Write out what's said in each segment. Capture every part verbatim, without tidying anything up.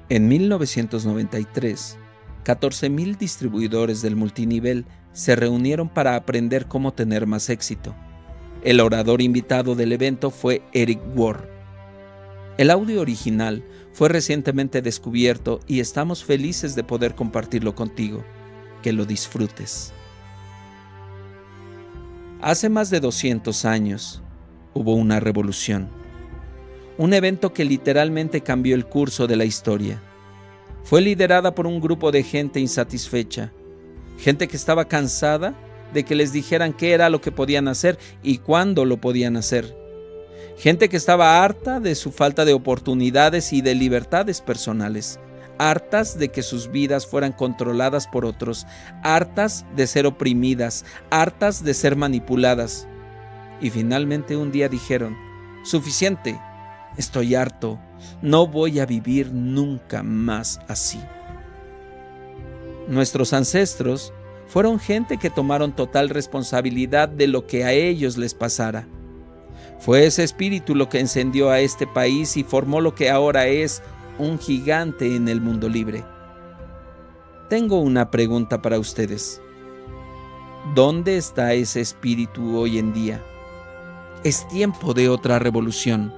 En mil novecientos noventa y tres, catorce mil distribuidores del multinivel se reunieron para aprender cómo tener más éxito. El orador invitado del evento fue Eric Ward. El audio original fue recientemente descubierto y estamos felices de poder compartirlo contigo. Que lo disfrutes. Hace más de doscientos años hubo una revolución. Un evento que literalmente cambió el curso de la historia. Fue liderada por un grupo de gente insatisfecha, gente que estaba cansada de que les dijeran qué era lo que podían hacer y cuándo lo podían hacer. Gente que estaba harta de su falta de oportunidades y de libertades personales, hartas de que sus vidas fueran controladas por otros, hartas de ser oprimidas, hartas de ser manipuladas. Y finalmente un día dijeron: suficiente. Estoy harto, no voy a vivir nunca más así. Nuestros ancestros fueron gente que tomaron total responsabilidad de lo que a ellos les pasara. Fue ese espíritu lo que encendió a este país y formó lo que ahora es un gigante en el mundo libre. Tengo una pregunta para ustedes. ¿Dónde está ese espíritu hoy en día? Es tiempo de otra revolución.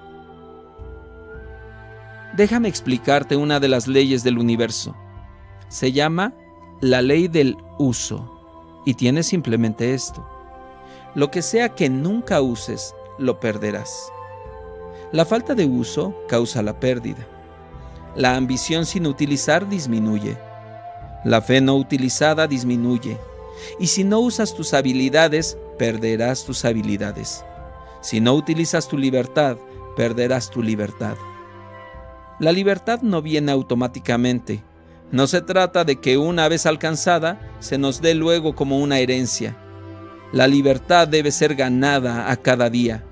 Déjame explicarte una de las leyes del universo. Se llama la ley del uso y tiene simplemente esto: lo que sea que nunca uses, lo perderás. La falta de uso causa la pérdida. La ambición sin utilizar disminuye. La fe no utilizada disminuye. Y si no usas tus habilidades, perderás tus habilidades. Si no utilizas tu libertad, perderás tu libertad. La libertad no viene automáticamente. No se trata de que una vez alcanzada, se nos dé luego como una herencia. La libertad debe ser ganada a cada día.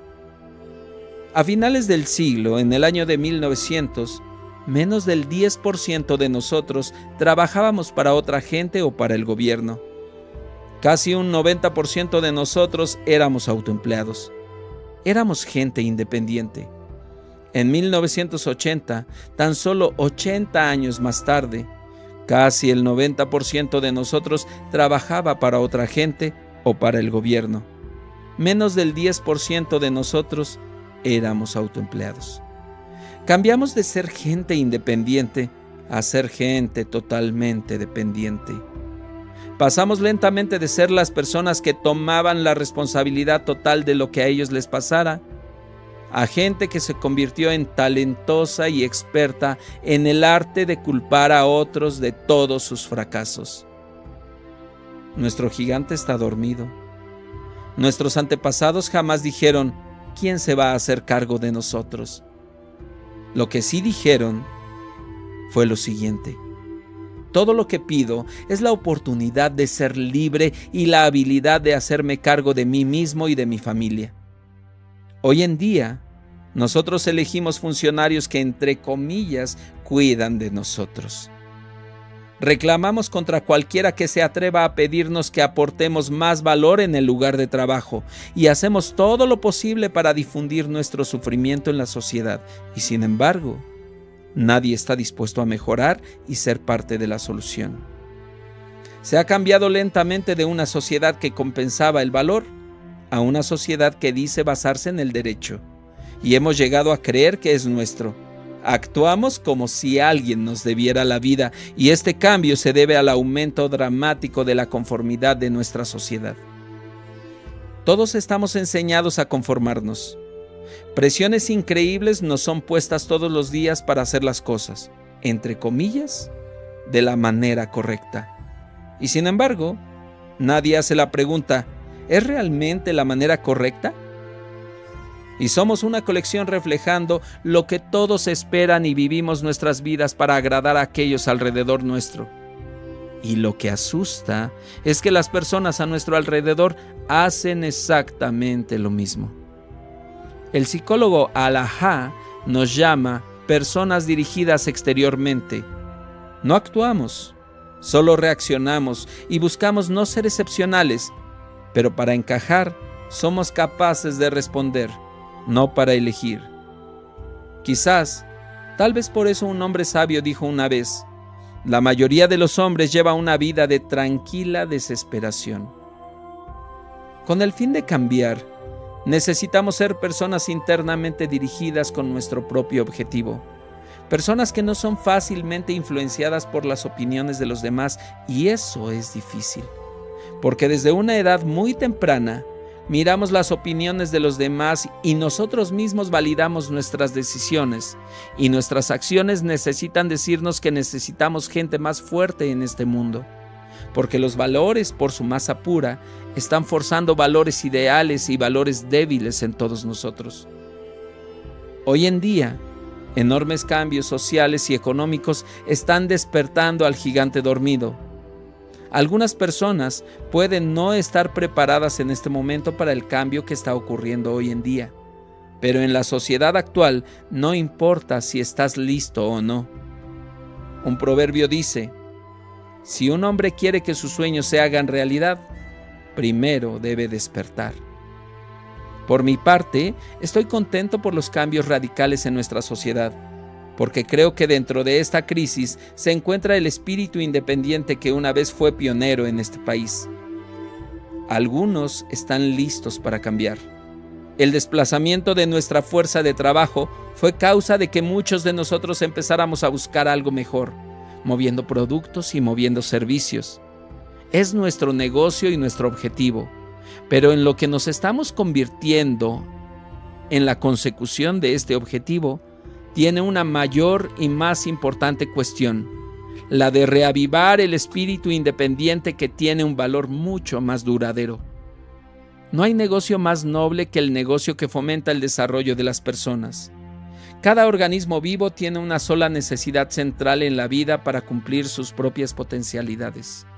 A finales del siglo, en el año de mil novecientos, menos del diez por ciento de nosotros trabajábamos para otra gente o para el gobierno. Casi un noventa por ciento de nosotros éramos autoempleados. Éramos gente independiente. En mil novecientos ochenta, tan solo ochenta años más tarde, casi el noventa por ciento de nosotros trabajaba para otra gente o para el gobierno. Menos del diez por ciento de nosotros éramos autoempleados. Cambiamos de ser gente independiente a ser gente totalmente dependiente. Pasamos lentamente de ser las personas que tomaban la responsabilidad total de lo que a ellos les pasara, a gente que se convirtió en talentosa y experta en el arte de culpar a otros de todos sus fracasos. Nuestro gigante está dormido. Nuestros antepasados jamás dijeron: ¿quién se va a hacer cargo de nosotros? Lo que sí dijeron fue lo siguiente: todo lo que pido es la oportunidad de ser libre y la habilidad de hacerme cargo de mí mismo y de mi familia. Hoy en día, nosotros elegimos funcionarios que, entre comillas, cuidan de nosotros. Reclamamos contra cualquiera que se atreva a pedirnos que aportemos más valor en el lugar de trabajo y hacemos todo lo posible para difundir nuestro sufrimiento en la sociedad. Y sin embargo, nadie está dispuesto a mejorar y ser parte de la solución. Se ha cambiado lentamente de una sociedad que compensaba el valor a una sociedad que dice basarse en el derecho, y hemos llegado a creer que es nuestro. Actuamos como si alguien nos debiera la vida, y este cambio se debe al aumento dramático de la conformidad de nuestra sociedad. Todos estamos enseñados a conformarnos. Presiones increíbles nos son puestas todos los días para hacer las cosas, entre comillas, de la manera correcta. Y sin embargo, nadie hace la pregunta: ¿es realmente la manera correcta? Y somos una colección reflejando lo que todos esperan y vivimos nuestras vidas para agradar a aquellos alrededor nuestro. Y lo que asusta es que las personas a nuestro alrededor hacen exactamente lo mismo. El psicólogo Al-Aha nos llama personas dirigidas exteriormente. No actuamos, solo reaccionamos y buscamos no ser excepcionales, pero para encajar somos capaces de responder, no para elegir. Quizás Tal vez por eso un hombre sabio dijo una vez: la mayoría de los hombres lleva una vida de tranquila desesperación. Con el fin de cambiar, necesitamos ser personas internamente dirigidas con nuestro propio objetivo. Personas que no son fácilmente influenciadas por las opiniones de los demás, y eso es difícil, porque desde una edad muy temprana miramos las opiniones de los demás y nosotros mismos validamos nuestras decisiones, y nuestras acciones necesitan decirnos que necesitamos gente más fuerte en este mundo, porque los valores, por su masa pura, están forzando valores ideales y valores débiles en todos nosotros. Hoy en día, enormes cambios sociales y económicos están despertando al gigante dormido. Algunas personas pueden no estar preparadas en este momento para el cambio que está ocurriendo hoy en día, pero en la sociedad actual no importa si estás listo o no. Un proverbio dice: si un hombre quiere que sus sueños se hagan realidad, primero debe despertar. Por mi parte, estoy contento por los cambios radicales en nuestra sociedad, porque creo que dentro de esta crisis se encuentra el espíritu independiente que una vez fue pionero en este país. Algunos están listos para cambiar. El desplazamiento de nuestra fuerza de trabajo fue causa de que muchos de nosotros empezáramos a buscar algo mejor, moviendo productos y moviendo servicios. Es nuestro negocio y nuestro objetivo, pero en lo que nos estamos convirtiendo en la consecución de este objetivo, tiene una mayor y más importante cuestión, la de reavivar el espíritu independiente que tiene un valor mucho más duradero. No hay negocio más noble que el negocio que fomenta el desarrollo de las personas. Cada organismo vivo tiene una sola necesidad central en la vida para cumplir sus propias potencialidades.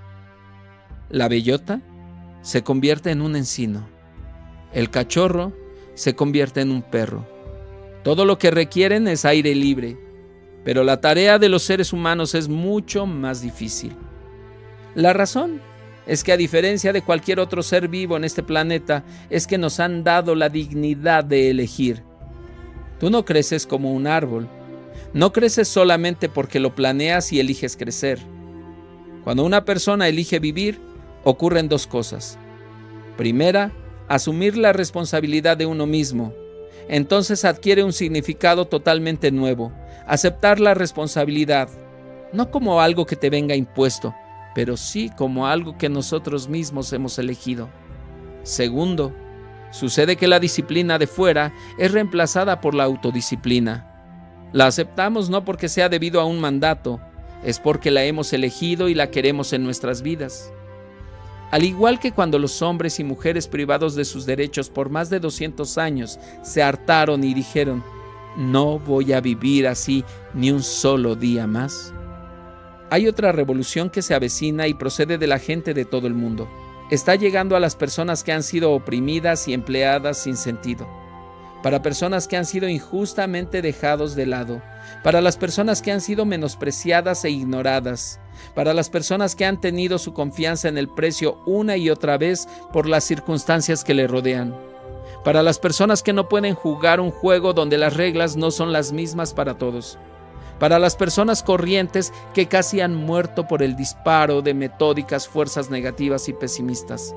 La bellota se convierte en un encino. El cachorro se convierte en un perro. Todo lo que requieren es aire libre, pero la tarea de los seres humanos es mucho más difícil. La razón es que, a diferencia de cualquier otro ser vivo en este planeta, es que nos han dado la dignidad de elegir. Tú no creces como un árbol. No creces solamente porque lo planeas y eliges crecer. Cuando una persona elige vivir, ocurren dos cosas. Primera, asumir la responsabilidad de uno mismo. Entonces adquiere un significado totalmente nuevo. Aceptar la responsabilidad, no como algo que te venga impuesto, pero sí como algo que nosotros mismos hemos elegido. Segundo, sucede que la disciplina de fuera es reemplazada por la autodisciplina. La aceptamos no porque sea debido a un mandato, es porque la hemos elegido y la queremos en nuestras vidas. Al igual que cuando los hombres y mujeres privados de sus derechos por más de doscientos años se hartaron y dijeron: no voy a vivir así ni un solo día más. Hay otra revolución que se avecina y procede de la gente de todo el mundo. Está llegando a las personas que han sido oprimidas y empleadas sin sentido, para personas que han sido injustamente dejados de lado, para las personas que han sido menospreciadas e ignoradas, para las personas que han tenido su confianza en el precio una y otra vez por las circunstancias que le rodean, para las personas que no pueden jugar un juego donde las reglas no son las mismas para todos, para las personas corrientes que casi han muerto por el disparo de metódicas fuerzas negativas y pesimistas.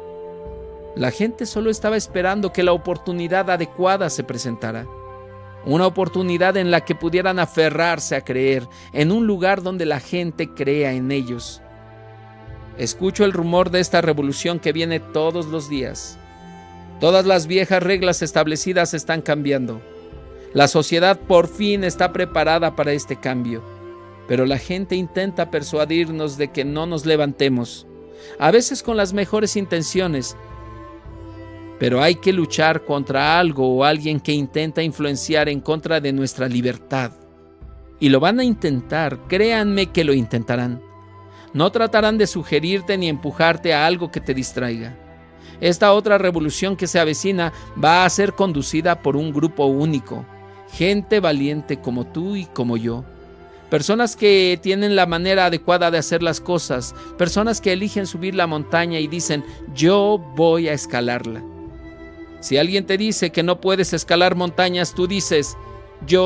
La gente solo estaba esperando que la oportunidad adecuada se presentara. Una oportunidad en la que pudieran aferrarse a creer, en un lugar donde la gente crea en ellos. Escucho el rumor de esta revolución que viene todos los días. Todas las viejas reglas establecidas están cambiando. La sociedad por fin está preparada para este cambio, pero la gente intenta persuadirnos de que no nos levantemos, a veces con las mejores intenciones. Pero hay que luchar contra algo o alguien que intenta influenciar en contra de nuestra libertad. Y lo van a intentar, créanme que lo intentarán. No tratarán de sugerirte ni empujarte a algo que te distraiga. Esta otra revolución que se avecina va a ser conducida por un grupo único, gente valiente como tú y como yo. Personas que tienen la manera adecuada de hacer las cosas, personas que eligen subir la montaña y dicen: yo voy a escalarla. Si alguien te dice que no puedes escalar montañas, tú dices: yo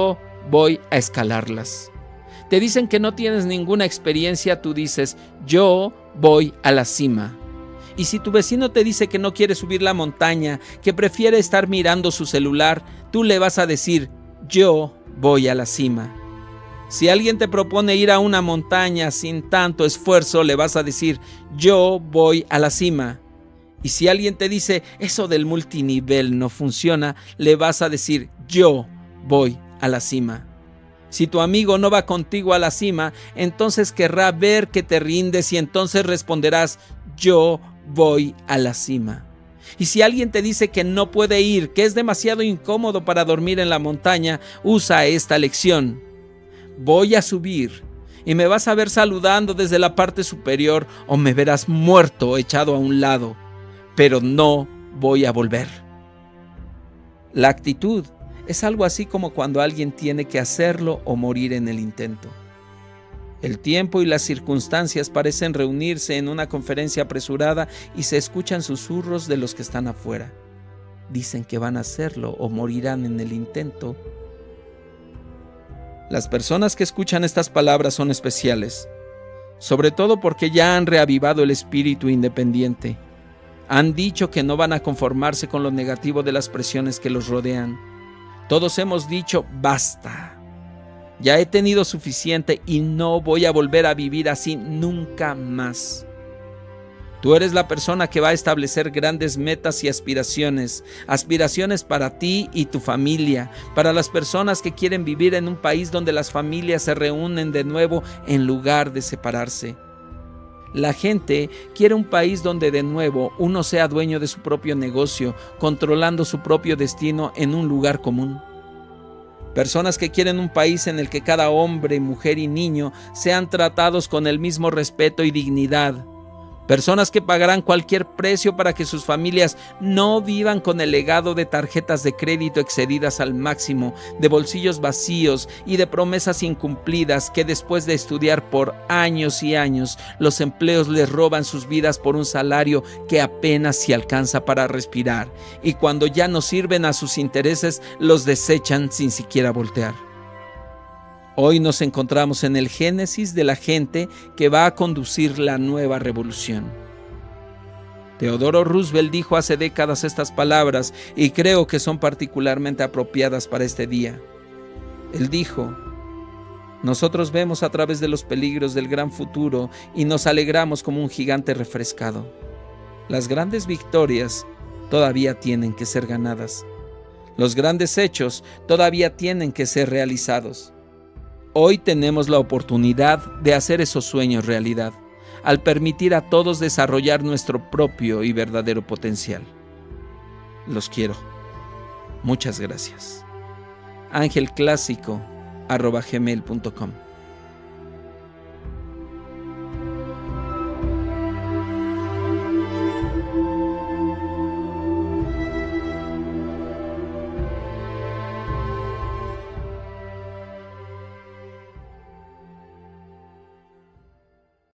voy a escalarlas. Te dicen que no tienes ninguna experiencia, tú dices, yo voy a la cima. Y si tu vecino te dice que no quiere subir la montaña, que prefiere estar mirando su celular, tú le vas a decir, yo voy a la cima. Si alguien te propone ir a una montaña sin tanto esfuerzo, le vas a decir, yo voy a la cima. Y si alguien te dice, eso del multinivel no funciona, le vas a decir, yo voy a la cima. Si tu amigo no va contigo a la cima, entonces querrá ver que te rindes y entonces responderás, yo voy a la cima. Y si alguien te dice que no puede ir, que es demasiado incómodo para dormir en la montaña, usa esta lección. Voy a subir y me vas a ver saludando desde la parte superior o me verás muerto echado a un lado, pero no voy a volver. La actitud es algo así como cuando alguien tiene que hacerlo o morir en el intento. El tiempo y las circunstancias parecen reunirse en una conferencia apresurada y se escuchan susurros de los que están afuera. Dicen que van a hacerlo o morirán en el intento. Las personas que escuchan estas palabras son especiales, sobre todo porque ya han reavivado el espíritu independiente. Han dicho que no van a conformarse con lo negativo de las presiones que los rodean. Todos hemos dicho, basta. Ya he tenido suficiente y no voy a volver a vivir así nunca más. Tú eres la persona que va a establecer grandes metas y aspiraciones, aspiraciones para ti y tu familia, para las personas que quieren vivir en un país donde las familias se reúnen de nuevo en lugar de separarse. La gente quiere un país donde de nuevo uno sea dueño de su propio negocio, controlando su propio destino en un lugar común. Personas que quieren un país en el que cada hombre, mujer y niño sean tratados con el mismo respeto y dignidad. Personas que pagarán cualquier precio para que sus familias no vivan con el legado de tarjetas de crédito excedidas al máximo, de bolsillos vacíos y de promesas incumplidas que después de estudiar por años y años, los empleos les roban sus vidas por un salario que apenas se alcanza para respirar, y cuando ya no sirven a sus intereses, los desechan sin siquiera voltear. Hoy nos encontramos en el génesis de la gente que va a conducir la nueva revolución. Theodore Roosevelt dijo hace décadas estas palabras y creo que son particularmente apropiadas para este día. Él dijo, nosotros vemos a través de los peligros del gran futuro y nos alegramos como un gigante refrescado. Las grandes victorias todavía tienen que ser ganadas. Los grandes hechos todavía tienen que ser realizados. Hoy tenemos la oportunidad de hacer esos sueños realidad, al permitir a todos desarrollar nuestro propio y verdadero potencial. Los quiero. Muchas gracias. angelclásico arroba gmail punto com